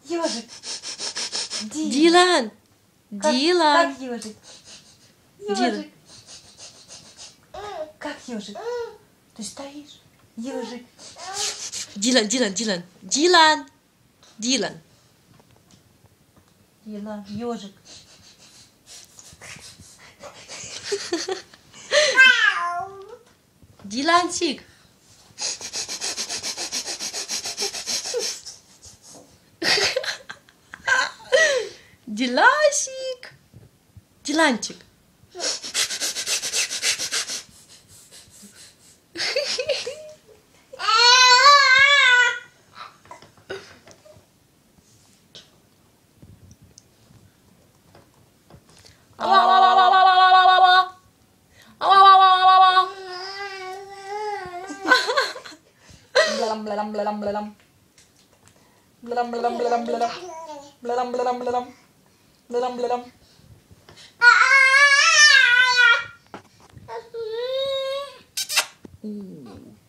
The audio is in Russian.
Ежик. Дилан. Дилан. Как ежик? Ежик. Как ежик? Ты стоишь? Ежик. Дилан, Дилан, Дилан. Дилан. Дилан. Дилан, ежик. Дилансик. Диласик. Диланчик. Blalam blalam blalam blalam. Blalam blalam blalam blalam. Blalam blalam blalam. Blalam blalam. Ooh.